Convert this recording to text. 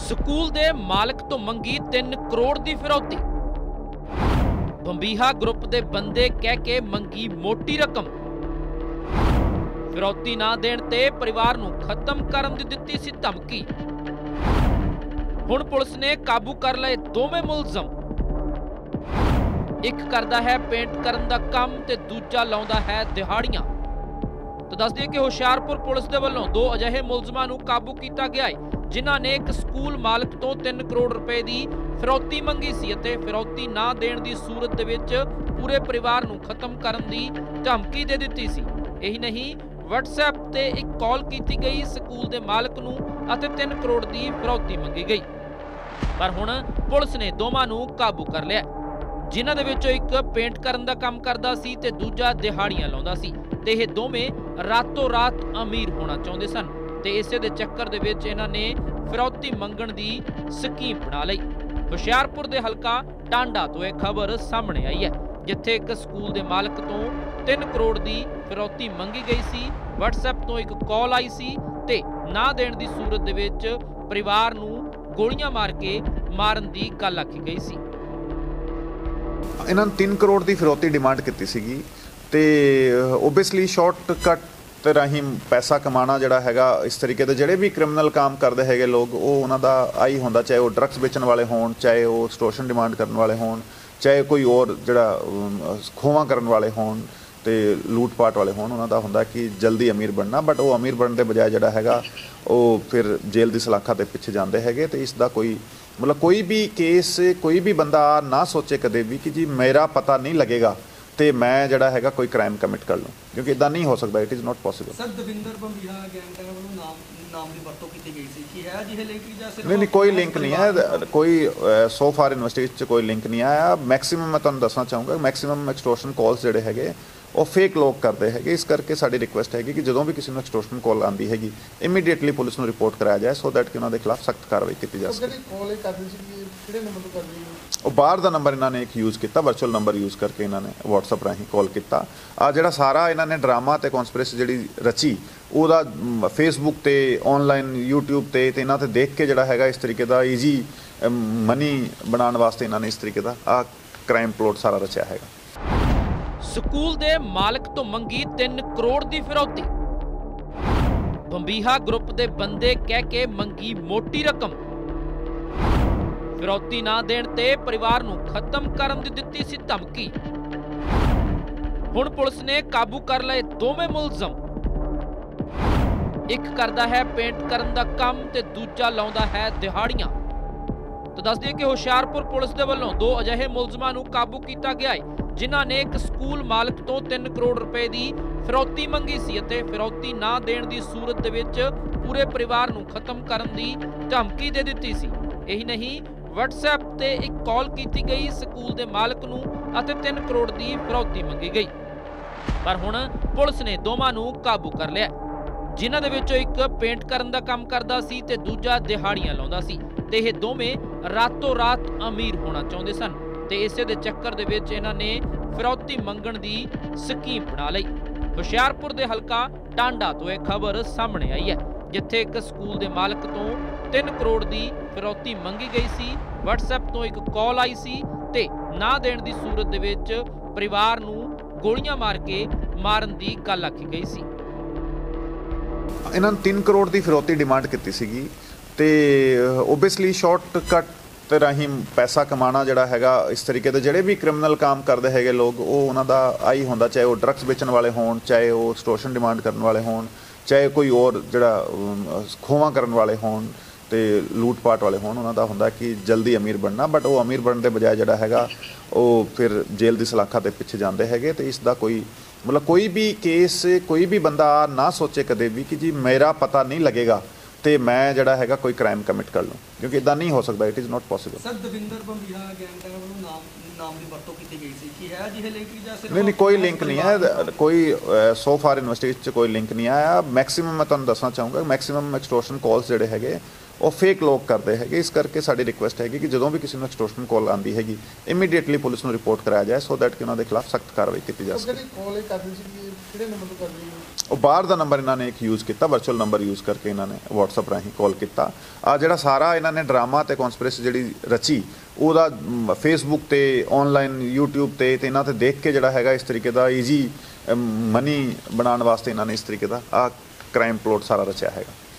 School ਦੇ ਮਾਲਕ ਤੋਂ ਮੰਗੀ 3 ਕਰੋੜ ਦੀ ਫਿਰੌਤੀ। ਬੰਬੀਹਾ ਗਰੁੱਪ ਦੇ ਬੰਦੇ ਕਹਿ ਕੇ ਮੰਗੀ ਮੋਟੀ ਰਕਮ। ਫਿਰੌਤੀ ਨਾ ਦੇਣ ਤੇ ਪਰਿਵਾਰ ਨੂੰ ਖਤਮ ਕਰਨ ਦੀ ਦਿੱਤੀ ਸੀ ਧਮਕੀ। ਹੁਣ ਪੁਲਿਸ ਨੇ ਕਾਬੂ ਕਰ ਲਏ ਦੋਵੇਂ ਮੁਲਜ਼ਮ। ਇੱਕ ਕਰਦਾ ਹੈ ਪੇਂਟ ਕਰਨ ਦਾ ਕੰਮ ਤੇ ਦੂਜਾ ਲਾਉਂਦਾ ਹੈ ਦਿਹਾੜੀਆਂ। ਤਾਂ ਦੱਸ ਦਈਏ ਕਿ ਹੁਸ਼ਿਆਰਪੁਰ ਪੁਲਿਸ ਦੇ ਵੱਲੋਂ 2 ਅਜਿਹੇ ਮੁਲਜ਼ਮਾਂ ਨੂੰ ਕਾਬੂ ਕੀਤਾ ਗਿਆ ਹੈ ਜਿਨ੍ਹਾਂ ਨੇ ਇੱਕ ਸਕੂਲ ਮਾਲਕ ਤੋਂ 3 ਕਰੋੜ ਰੁਪਏ ਦੀ ਫਿਰੌਤੀ ਮੰਗੀ ਸੀ ਅਤੇ ਫਿਰੌਤੀ ਨਾ ਦੇਣ ਦੀ ਸੂਰਤ ਦੇ ਵਿੱਚ ਪੂਰੇ ਪਰਿਵਾਰ ਨੂੰ ਖਤਮ ਕਰਨ ਦੀ ਧਮਕੀ ਦੇ ਦਿੱਤੀ ਸੀ। ਇਹੀ ਨਹੀਂ, WhatsApp ਤੇ ਇੱਕ ਕਾਲ ਕੀਤੀ ਗਈ ਸਕੂਲ ਦੇ ਮਾਲਕ ਨੂੰ ਅਤੇ 3 ਕਰੋੜ ਦੀ ਫਿਰੌਤੀ ਮੰਗੀ ਗਈ। ਪਰ ਹੁਣ ਪੁਲਿਸ ਨੇ ਦੋਵਾਂ ਨੂੰ ਕਾਬੂ ਕਰ ਲਿਆ, ਜਿਨ੍ਹਾਂ ਦੇ ਵਿੱਚੋਂ ਇੱਕ ਪੇਂਟ ਕਰਨ ਦਾ ਕੰਮ ਕਰਦਾ ਸੀ ਤੇ ਦੂਜਾ ਦਿਹਾੜੀਆਂ ਲਾਉਂਦਾ ਸੀ ਤੇ ਇਹ ਦੋਵੇਂ ਰਾਤੋਂ ਰਾਤ ਅਮੀਰ ਹੋਣਾ ਚਾਹੁੰਦੇ ਸਨ ਤੇ ਇਸੇ ਦੇ ਚੱਕਰ ਦੇ ਵਿੱਚ ਇਹਨਾਂ ਨੇ ਫਿਰੌਤੀ ਮੰਗਣ ਦੀ ਸਕੀਮ ਬਣਾ ਲਈ। ਹੁਸ਼ਿਆਰਪੁਰ ਦੇ ਹਲਕਾ ਟਾਂਡਾ ਤੋਂ ਇਹ ਖਬਰ ਸਾਹਮਣੇ ਆਈ ਹੈ, ਜਿੱਥੇ ਇੱਕ ਸਕੂਲ ਦੇ ਮਾਲਕ ਤੋਂ 3 ਕਰੋੜ ਦੀ ਫਿਰੌਤੀ ਮੰਗੀ ਗਈ ਸੀ। WhatsApp ਤੋਂ ਇੱਕ ਕਾਲ ਆਈ ਸੀ ਤੇ ਨਾ ਦੇਣ ਦੀ ਸੂਰਤ ਦੇ ਵਿੱਚ ਪਰਿਵਾਰ ਨੂੰ ਗੋਲੀਆਂ ਮਾਰ ਕੇ ਮਾਰਨ ਦੀ ਗੱਲ ਆਖੀ ਗਈ ਸੀ। ਇਹਨਾਂ ਨੇ 3 ਕਰੋੜ ਦੀ ਫਿਰੌਤੀ ਡਿਮਾਂਡ ਕੀਤੀ ਸੀਗੀ ਤੇ ਓਬਵੀਅਸਲੀ ਸ਼ਾਰਟਕਟ ਰਾਹੀਂ ਪੈਸਾ ਕਮਾਉਣਾ ਜਿਹੜਾ ਹੈਗਾ, ਇਸ ਤਰੀਕੇ ਦੇ ਜਿਹੜੇ ਵੀ ਕ੍ਰਿਮੀਨਲ ਕੰਮ ਕਰਦੇ ਹੈਗੇ ਲੋਕ, ਉਹ ਉਹਨਾਂ ਦਾ ਆਈ ਹੁੰਦਾ, ਚਾਹੇ ਉਹ ਡਰੱਗਸ ਵੇਚਣ ਵਾਲੇ ਹੋਣ, ਚਾਹੇ ਉਹ ਐਕਸਟੋਰਸ਼ਨ ਡਿਮਾਂਡ ਕਰਨ ਵਾਲੇ ਹੋਣ, ਚਾਹੇ ਕੋਈ ਹੋਰ ਜਿਹੜਾ ਖੋਵਾਂ ਕਰਨ ਵਾਲੇ ਹੋਣ ਤੇ ਲੂਟ ਪਾਟ ਵਾਲੇ ਹੋਣ। ਉਹਨਾਂ ਦਾ ਹੁੰਦਾ ਕਿ ਜਲਦੀ ਅਮੀਰ ਬਣਨਾ, ਬਟ ਉਹ ਅਮੀਰ ਬਣਨ ਦੇ ਬਜਾਏ ਜਿਹੜਾ ਹੈਗਾ ਉਹ ਫਿਰ ਜੇਲ੍ਹ ਦੀ ਸਲਾਖਾਂ ਦੇ ਪਿੱਛੇ ਜਾਂਦੇ ਹੈਗੇ। ਤੇ ਇਸ ਦਾ ਕੋਈ ਮਤਲਬ ਕੋਈ ਵੀ ਕੇਸ, ਕੋਈ ਵੀ ਬੰਦਾ ਨਾ ਸੋਚੇ ਕਦੇ ਵੀ ਕਿ ਜੀ ਮੇਰਾ ਪਤਾ ਨਹੀਂ ਲੱਗੇਗਾ ਤੇ ਮੈਂ ਜਿਹੜਾ ਹੈਗਾ ਕੋਈ ਕ੍ਰਾਈਮ ਕਮਿਟ ਕਰ ਲੂੰ, ਕਿਉਂਕਿ ਇਦਾਂ ਨਹੀਂ ਹੋ ਸਕਦਾ। It is not possible. Sir, Davinder Bambiha gang ਵੱਲੋਂ ਨਾਮ ਦੀ ਵਰਤੋਂ ਕੀਤੀ ਗਈ ਸੀ ਕਿ ਹੈ ਜਿਹੇ ਲਿੰਕ ਜਾਂ ਸਿਰਫ ਨਹੀਂ, ਕੋਈ ਲਿੰਕ ਨਹੀਂ ਹੈ, ਕੋਈ ਸੋ ਫਾਰ ਇਨਵੈਸਟੀਗੇਸ਼ਨ 'ਚ ਕੋਈ ਲਿੰਕ ਨਹੀਂ ਆਇਆ। ਮੈਕਸਿਮਮ ਮੈਂ ਤੁਹਾਨੂੰ ਦੱਸਣਾ ਚਾਹੂੰਗਾ, ਮੈਕਸਿਮਮ ਐਕਸਟੋਰਸ਼ਨ ਕਾਲਸ ਜਿਹੜੇ ਹੈਗੇ ਉਹ ਫੇਕ ਲੋਕ ਕਰਦੇ ਹੈਗੇ। ਇਸ ਕਰਕੇ ਸਾਡੀ ਰਿਕੁਐਸਟ ਹੈਗੀ ਕਿ ਜਦੋਂ ਵੀ ਕਿਸੇ ਨੂੰ ਐਕਸਟੋਰਸ਼ਨ ਕਾਲ ਆਉਂਦੀ ਹੈਗੀ ਇਮੀਡੀਏਟਲੀ ਪੁਲਿਸ ਨੂੰ ਰਿਪੋਰਟ ਕਰਾਇਆ ਜਾਏ, ਸੋ ਦੈਟ ਕਿ ਉਹਨਾਂ ਦੇ ਖਿਲਾਫ ਸਖਤ ਕਾਰਵਾਈ ਕੀਤੀ ਜਾ ਸਕੇ। ਉਹ ਬਾਹਰ ਦਾ ਨੰਬਰ ਇਹਨਾਂ ਨੇ ਇੱਕ ਯੂਜ਼ ਕੀਤਾ, ਵਰਚੁਅਲ ਨੰਬਰ ਯੂਜ਼ ਕਰਕੇ ਇਹਨਾਂ ਨੇ WhatsApp ਰਾਹੀਂ ਕਾਲ ਕੀਤਾ। ਆ ਜਿਹੜਾ ਸਾਰਾ ਇਹਨਾਂ ਨੇ ਡਰਾਮਾ ਤੇ ਕਨਸਪੀਰੇਸੀ ਜਿਹੜੀ ਰਚੀ, ਉਹਦਾ ਫੇਸਬੁੱਕ ਤੇ ਆਨਲਾਈਨ YouTube ਤੇ ਇਹਨਾਂ ਤੇ ਦੇਖ ਕੇ ਜਿਹੜਾ ਹੈਗਾ ਇਸ ਤਰੀਕੇ ਦਾ ਈਜ਼ੀ ਮਨੀ ਬਣਾਉਣ ਵਾਸਤੇ ਇਹਨਾਂ ਨੇ ਇਸ ਤਰੀਕੇ ਦਾ ਆ ਕ੍ਰਾਈਮ ਪਲੋਟ ਸਾਰਾ ਰਚਿਆ ਹੈਗਾ। ਸਕੂਲ ਦੇ ਮਾਲਕ ਤੋਂ ਮੰਗੀ 3 ਕਰੋੜ ਦੀ ਫਿਰੌਤੀ। ਬੰਬੀਹਾ ਗਰੁੱਪ ਦੇ ਬੰਦੇ ਕਹਿ ਕੇ ਮੰਗੀ ਮੋਟੀ ਰਕਮ। ਫਿਰੌਤੀ ਨਾ ਦੇਣ ਤੇ ਪਰਿਵਾਰ ਨੂੰ ਖਤਮ ਕਰਨ ਦੀ ਦਿੱਤੀ ਸੀ ਧਮਕੀ। ਹੁਣ ਪੁਲਿਸ ਨੇ ਕਾਬੂ ਕਰ ਲਏ ਦੋਵੇਂ ਮੁਲਜ਼ਮ। ਇੱਕ ਕਰਦਾ ਹੈ ਪੇਂਟ ਕਰਨ ਦਾ ਕੰਮ ਤੇ ਦੂਜਾ ਲਾਉਂਦਾ ਹੈ ਦਿਹਾੜੀਆਂ। ਤਾਂ ਦੱਸ ਦਈਏ ਕਿ ਹੁਸ਼ਿਆਰਪੁਰ ਪੁਲਿਸ ਦੇ ਵੱਲੋਂ 2 ਅਜਿਹੇ ਮੁਲਜ਼ਮਾਂ ਨੂੰ ਕਾਬੂ ਕੀਤਾ ਗਿਆ ਹੈ ਜਿਨ੍ਹਾਂ ਨੇ ਇੱਕ ਸਕੂਲ ਮਾਲਕ ਤੋਂ 3 ਕਰੋੜ ਰੁਪਏ ਦੀ ਫਿਰੌਤੀ ਮੰਗੀ ਸੀ ਅਤੇ ਫਿਰੌਤੀ ਨਾ ਦੇਣ ਦੀ ਸੂਰਤ ਦੇ ਵਿੱਚ ਪੂਰੇ ਪਰਿਵਾਰ ਨੂੰ ਖਤਮ ਕਰਨ ਦੀ ਧਮਕੀ ਦੇ ਦਿੱਤੀ ਸੀ। ਇਹੀ ਨਹੀਂ, WhatsApp ਤੇ ਇੱਕ ਕਾਲ ਕੀਤੀ ਗਈ ਸਕੂਲ ਦੇ ਮਾਲਕ ਨੂੰ ਅਤੇ 3 ਕਰੋੜ ਦੀ ਫਿਰੌਤੀ ਮੰਗੀ ਗਈ। ਪਰ ਹੁਣ ਪੁਲਿਸ ਨੇ ਦੋਵਾਂ ਨੂੰ ਕਾਬੂ ਕਰ ਲਿਆ, ਜਿਨ੍ਹਾਂ ਦੇ ਵਿੱਚੋਂ ਇੱਕ ਪੇਂਟ ਕਰਨ ਦਾ ਕੰਮ ਕਰਦਾ ਸੀ ਤੇ ਦੂਜਾ ਦਿਹਾੜੀਆਂ ਲਾਉਂਦਾ ਸੀ ਤੇ ਇਹ ਦੋਵੇਂ ਰਾਤੋਂ ਰਾਤ ਅਮੀਰ ਹੋਣਾ ਚਾਹੁੰਦੇ ਸਨ ਤੇ ਇਸੇ ਦੇ ਚੱਕਰ ਦੇ ਵਿੱਚ ਇਹਨਾਂ ਨੇ ਫਿਰੌਤੀ ਮੰਗਣ ਦੀ ਸਕੀਮ ਬਣਾ ਲਈ। ਹੁਸ਼ਿਆਰਪੁਰ ਦੇ ਹਲਕਾ ਟਾਂਡਾ ਤੋਂ ਇਹ ਖਬਰ ਸਾਹਮਣੇ ਆਈ ਹੈ, ਜਿੱਥੇ ਇੱਕ ਸਕੂਲ ਦੇ ਮਾਲਕ ਤੋਂ 3 ਕਰੋੜ ਦੀ ਫਿਰੌਤੀ ਮੰਗੀ ਗਈ ਸੀ। WhatsApp ਤੋਂ ਇੱਕ ਕਾਲ ਆਈ ਸੀ ਤੇ ਨਾ ਦੇਣ ਦੀ ਸੂਰਤ ਦੇ ਵਿੱਚ ਪਰਿਵਾਰ ਨੂੰ ਗੋਲੀਆਂ ਮਾਰ ਕੇ ਮਾਰਨ ਦੀ ਗੱਲ ਆਖੀ ਗਈ ਸੀ। ਇਹਨਾਂ ਨੇ 3 ਕਰੋੜ ਦੀ ਫਿਰੌਤੀ ਡਿਮਾਂਡ ਕੀਤੀ ਸੀਗੀ ਤੇ ਓਬਵੀਅਸਲੀ ਸ਼ਾਰਟਕਟ ਰਾਹੀਂ ਪੈਸਾ ਕਮਾਉਣਾ ਜਿਹੜਾ ਹੈਗਾ, ਇਸ ਤਰੀਕੇ ਦੇ ਜਿਹੜੇ ਵੀ ਕ੍ਰਿਮੀਨਲ ਕੰਮ ਕਰਦੇ ਹੈਗੇ ਲੋਕ, ਉਹ ਉਹਨਾਂ ਦਾ ਆਈ ਹੁੰਦਾ, ਚਾਹੇ ਉਹ ਡਰੱਗਸ ਵੇਚਣ ਵਾਲੇ ਹੋਣ, ਚਾਹੇ ਉਹ ਐਕਸਟੋਰਸ਼ਨ ਡਿਮਾਂਡ ਕਰਨ ਵਾਲੇ ਹੋਣ, ਚਾਹੇ ਕੋਈ ਹੋਰ ਜਿਹੜਾ ਖੋਵਾਂ ਕਰਨ ਵਾਲੇ ਹੋਣ ਤੇ ਲੂਟ ਪਾਟ ਵਾਲੇ ਹੋਣ। ਉਹਨਾਂ ਦਾ ਹੁੰਦਾ ਕਿ ਜਲਦੀ ਅਮੀਰ ਬਣਨਾ, ਬਟ ਉਹ ਅਮੀਰ ਬਣਨ ਦੇ ਬਜਾਏ ਜਿਹੜਾ ਹੈਗਾ ਉਹ ਫਿਰ ਜੇਲ੍ਹ ਦੀ ਸਲਾਖਾਂ ਦੇ ਪਿੱਛੇ ਜਾਂਦੇ ਹੈਗੇ। ਤੇ ਇਸ ਦਾ ਕੋਈ ਮਤਲਬ ਕੋਈ ਵੀ ਕੇਸ, ਕੋਈ ਵੀ ਬੰਦਾ ਨਾ ਸੋਚੇ ਕਦੇ ਵੀ ਕਿ ਜੀ ਮੇਰਾ ਪਤਾ ਨਹੀਂ ਲੱਗੇਗਾ ਤੇ ਮੈਂ ਜਿਹੜਾ ਹੈਗਾ ਕੋਈ ਕ੍ਰਾਈਮ ਕਮਿਟ ਕਰ ਲੂੰ, ਕਿਉਂਕਿ ਇਦਾਂ ਨਹੀਂ ਹੋ ਸਕਦਾ। It is not possible. Sir, Davinder Bambiha gang ਵੱਲੋਂ ਨਾਮ ਦੀ ਵਰਤੋਂ ਕੀਤੀ ਗਈ ਸੀ ਕਿ ਹੈ ਜਿਹੇ ਲਿੰਕ ਜਾਂ ਸਿਰਫ ਨਹੀਂ, ਕੋਈ ਲਿੰਕ ਨਹੀਂ ਹੈ, ਕੋਈ ਸੋ ਫਾਰ ਇਨਵੈਸਟੀਗੇਸ਼ਨ 'ਚ ਕੋਈ ਲਿੰਕ ਨਹੀਂ ਆਇਆ। ਮੈਕਸਿਮਮ ਮੈਂ ਤੁਹਾਨੂੰ ਦੱਸਣਾ ਚਾਹੂੰਗਾ, ਮੈਕਸਿਮਮ ਐਕਸਟੋਰਸ਼ਨ ਕਾਲਸ ਜਿਹੜੇ ਹੈਗੇ ਉਹ ਫੇਕ ਲੋਕ ਕਰਦੇ ਹੈਗੇ। ਇਸ ਕਰਕੇ ਸਾਡੀ ਰਿਕੁਐਸਟ ਹੈਗੀ ਕਿ ਜਦੋਂ ਵੀ ਕਿਸੇ ਨੂੰ ਐਕਸਟੋਰਸ਼ਨ ਕਾਲ ਆਉਂਦੀ ਹੈਗੀ ਇਮੀਡੀਏਟਲੀ ਪੁਲਿਸ ਨੂੰ ਰਿਪੋਰਟ ਕਰਾਇਆ ਜਾਏ ਸੋ ਦੈਟ ਕਿ ਉਹਨਾਂ ਦੇ ਖਿਲਾਫ ਸਖਤ ਕਾਰਵਾਈ ਕੀਤੀ ਜਾ ਸਕੇ। ਜਿਹੜੀ ਕਾਲ ਕਰਦੀ ਸੀ ਕਿਹੜੇ ਨੰਬਰ ਤੋਂ ਕਰਦੀ ਹੈ? ਉਹ ਬਾਹਰ ਦਾ ਨੰਬਰ ਇਹਨਾਂ ਨੇ ਇੱਕ ਯੂਜ਼ ਕੀਤਾ, ਵਰਚੁਅਲ ਨੰਬਰ ਯੂਜ਼ ਕਰਕੇ ਇਹਨਾਂ ਨੇ WhatsApp ਰਾਹੀਂ ਕਾਲ ਕੀਤਾ। ਆ ਜਿਹੜਾ ਸਾਰਾ ਇਹਨਾਂ ਨੇ ਡਰਾਮਾ ਤੇ ਕਨਸਪੀਰੇਸੀ ਜਿਹੜੀ ਰਚੀ ਉਹਦਾ ਫੇਸਬੁੱਕ ਤੇ ਆਨਲਾਈਨ YouTube ਤੇ ਇਹਨਾਂ ਤੇ ਦੇਖ ਕੇ ਜਿਹੜਾ ਹੈਗਾ ਇਸ ਤਰੀਕੇ ਦਾ ਈਜ਼ੀ ਮਨੀ ਬਣਾਉਣ ਵਾਸਤੇ ਇਹਨਾਂ ਨੇ ਇਸ ਤਰੀਕੇ ਦਾ ਆ ਕ੍ਰਾਈਮ ਪਲੋਟ ਸਾਰਾ ਰਚਿਆ ਹੈਗਾ।